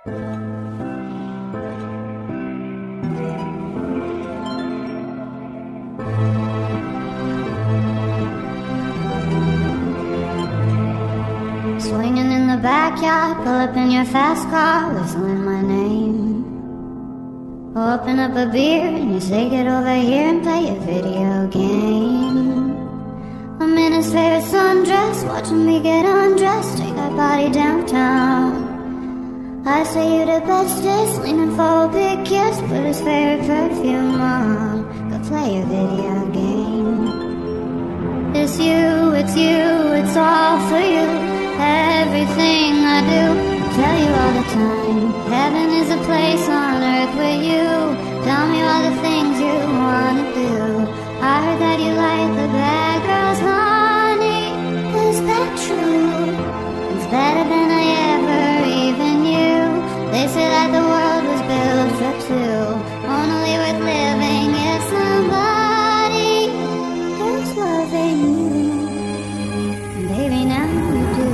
Swinging in the backyard, pull up in your fast car, whistling my name. Open up a beer and you say get over here and play a video game. I'm in his favorite sundress, watching me get undressed, take our body downtown. I say you the bestest, leaning for a big kiss, put his favorite perfume on, go play a video game. It's you, it's all for you. Everything I do, I tell you all the time. Heaven is a place on earth with you. Tell me all the things you wanna do. I heard that you like the bad girls, honey. Is that true? It's better than I ever even knew. They say that the world was built for two, only worth living if somebody is loving you. Baby, now you do.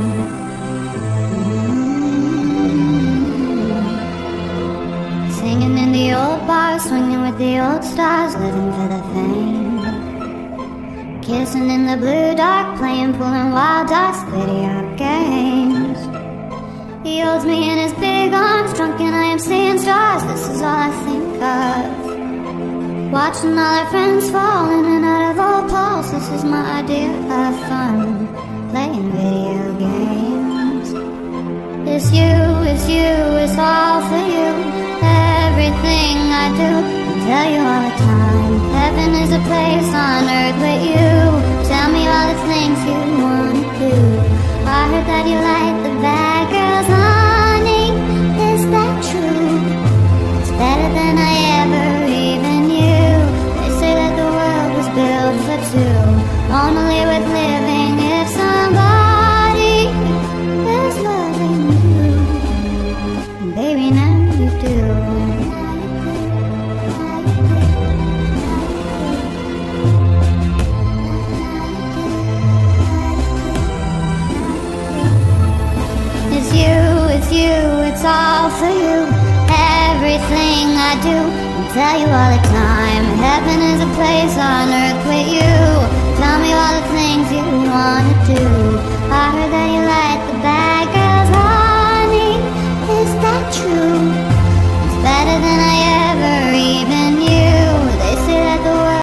Singing in the old bars, swinging with the old stars, living for the fame. Kissing in the blue dark, playing pool and wild dogs, video games. He holds me in his big arms, drunk and I am seeing stars. This is all I think of. Watching all our friends fall in and out of all poles. This is my idea of fun, playing video games. It's you, it's all for you. Everything I do, I tell you all the time. Heaven is a place on earth with you. Tell me all the things you wanna do. I heard that you like the bad girls, honey. Is that true? It's better than I ever even knew. They say that the world was built for two, only worth living if somebody is loving you. And baby, now you do. It's all for you. Everything I do, I tell you all the time. Heaven is a place on earth with